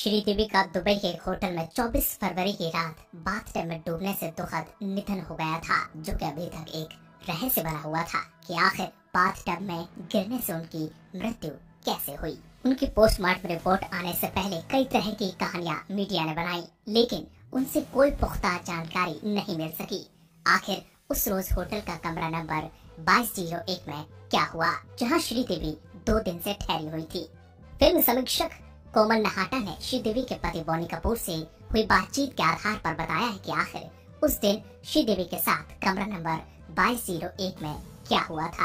श्रीदेवी का दुबई के एक होटल में 24 फरवरी की रात बाथटब में डूबने से दुखद निधन हो गया था, जो कि अभी तक एक रहस्य बना हुआ था कि आखिर बाथटब में गिरने से उनकी मृत्यु कैसे हुई। उनकी पोस्टमार्टम रिपोर्ट आने से पहले कई तरह की कहानियां मीडिया ने बनाई, लेकिन उनसे कोई पुख्ता जानकारी नहीं मिल सकी। आखिर उस रोज होटल का कमरा नंबर 2201 में क्या हुआ, जहां श्रीदेवी 2 दिन से ठहरी हुई थी। फिल्म समीक्षक कोमल नहाटा ने श्रीदेवी के पति बॉनी कपूर से हुई बातचीत के आधार पर बताया है कि आखिर उस दिन श्रीदेवी के साथ कमरा नंबर 2201 में क्या हुआ था।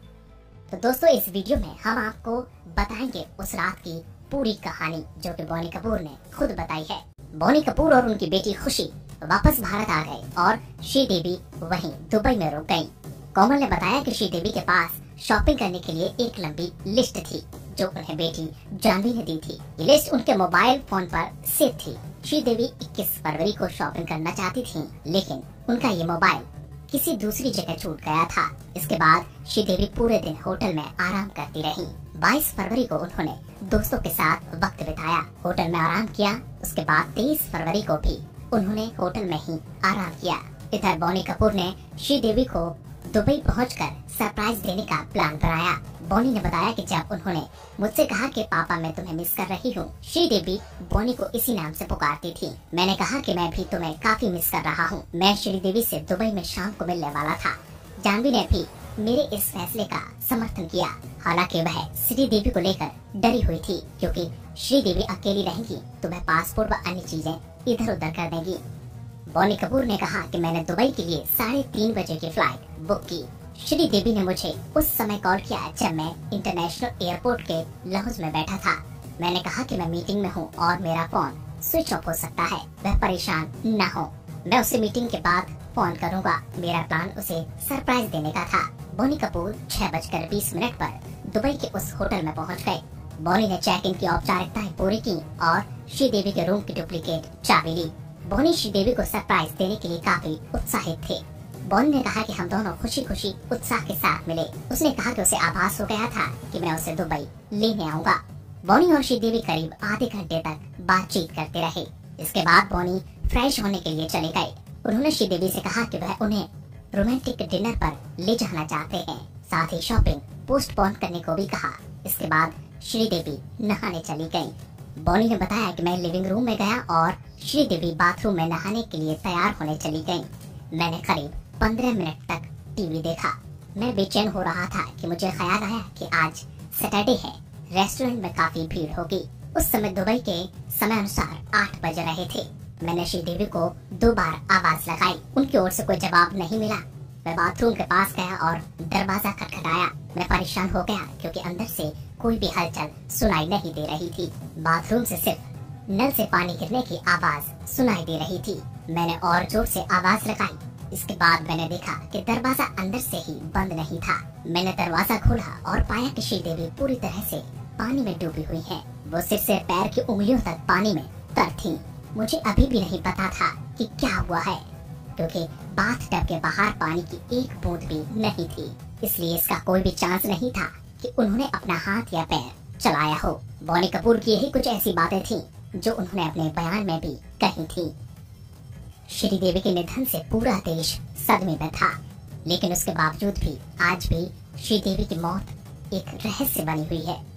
तो दोस्तों, इस वीडियो में हम आपको बताएंगे उस रात की पूरी कहानी, जो कि बॉनी कपूर ने खुद बताई है। बॉनी कपूर और उनकी बेटी खुशी वापस भारत आ गए और श्रीदेवी वहीं दुबई में रुक गयी। कोमल ने बताया कि श्रीदेवी के पास शॉपिंग करने के लिए एक लंबी लिस्ट थी, जो उन्हें बेटी जानवी ने दी थी। ये लिस्ट उनके मोबाइल फोन पर सेव थी। श्रीदेवी 21 फरवरी को शॉपिंग करना चाहती थी, लेकिन उनका ये मोबाइल किसी दूसरी जगह छूट गया था। इसके बाद श्रीदेवी पूरे दिन होटल में आराम करती रही। 22 फरवरी को उन्होंने दोस्तों के साथ वक्त बिताया, होटल में आराम किया। उसके बाद 23 फरवरी को भी उन्होंने होटल में ही आराम किया। इधर बॉनी कपूर ने श्रीदेवी को दुबई पहुंचकर सरप्राइज देने का प्लान बनाया। बॉनी ने बताया कि जब उन्होंने मुझसे कहा कि पापा मैं तुम्हें मिस कर रही हूँ, श्रीदेवी बॉनी को इसी नाम से पुकारती थी। मैंने कहा कि मैं भी तुम्हें काफी मिस कर रहा हूँ। मैं श्रीदेवी से दुबई में शाम को मिलने वाला था। जानवी ने भी मेरे इस फैसले का समर्थन किया। हालांकि वह श्रीदेवी को लेकर डरी हुई थी, क्योंकि श्रीदेवी अकेली रहेंगी तो वह पासपोर्ट व अन्य चीजें इधर उधर कर देंगी। बॉनी कपूर ने कहा कि मैंने दुबई के लिए 3:30 बजे की फ्लाइट बुक की। श्रीदेवी ने मुझे उस समय कॉल किया जब मैं इंटरनेशनल एयरपोर्ट के लाउंज में बैठा था। मैंने कहा कि मैं मीटिंग में हूँ और मेरा फोन स्विच ऑफ हो सकता है, वह परेशान न हो। मैं उसे मीटिंग के बाद फोन करूँगा। मेरा प्लान उसे सरप्राइज देने का था। बॉनी कपूर 6:20 पर दुबई के उस होटल में पहुँच गए। बॉनी ने चेक इन की औपचारिकताएं पूरी की और श्रीदेवी के रूम की डुप्लीकेट चाबी ली। बॉनी श्रीदेवी को सरप्राइज देने के लिए काफी उत्साहित थे। बॉनी ने कहा कि हम दोनों खुशी खुशी उत्साह के साथ मिले। उसने कहा कि उसे आभास हो गया था कि मैं उसे दुबई लेने आऊंगा। बॉनी और श्रीदेवी करीब आधे घंटे तक बातचीत करते रहे। इसके बाद बॉनी फ्रेश होने के लिए चले गए। उन्होंने श्रीदेवी से कहा कि वह उन्हें रोमांटिक डिनर पर ले जाना चाहते हैं, साथ ही शॉपिंग पोस्टपोन करने को भी कहा। इसके बाद श्रीदेवी नहाने चली गयी। बॉनी ने बताया कि मैं लिविंग रूम में गया और श्रीदेवी बाथरूम में नहाने के लिए तैयार होने चली गयी। मैंने करीब 15 मिनट तक टीवी देखा। मैं बेचैन हो रहा था कि मुझे ख्याल आया कि आज सैटरडे है, रेस्टोरेंट में काफी भीड़ होगी। उस समय दुबई के समय अनुसार 8 बज रहे थे। मैंने श्रीदेवी को 2 बार आवाज लगाई, उनकी ओर से कोई जवाब नहीं मिला। मैं बाथरूम के पास गया और दरवाजा खटखटाया। मैं परेशान हो गया क्योंकि अंदर से कोई भी हलचल सुनाई नहीं दे रही थी। बाथरूम से सिर्फ नल से पानी गिरने की आवाज सुनाई दे रही थी। मैंने और जोर से आवाज लगाई। इसके बाद मैंने देखा कि दरवाजा अंदर से ही बंद नहीं था। मैंने दरवाजा खोला और पाया कि श्रीदेवी पूरी तरह से पानी में डूबी हुई है। वो सिर से पैर की उंगलियों तक पानी में तर थी। मुझे अभी भी नहीं पता था कि क्या हुआ है, क्योंकि बाथटब के बाहर पानी की एक बूंद भी नहीं थी। इसलिए इसका कोई भी चांस नहीं था कि उन्होंने अपना हाथ या पैर चलाया हो। बॉनी कपूर की यही कुछ ऐसी बातें थीं जो उन्होंने अपने बयान में भी कही थी। श्रीदेवी के निधन से पूरा देश सदमे में था, लेकिन उसके बावजूद भी आज भी श्रीदेवी की मौत एक रहस्य बनी हुई है।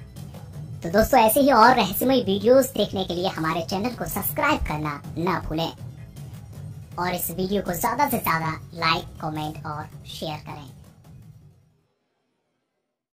तो दोस्तों, ऐसे ही और रहस्यमय वीडियोस देखने के लिए हमारे चैनल को सब्सक्राइब करना ना भूलें और इस वीडियो को ज्यादा से ज्यादा लाइक, कमेंट और शेयर करें।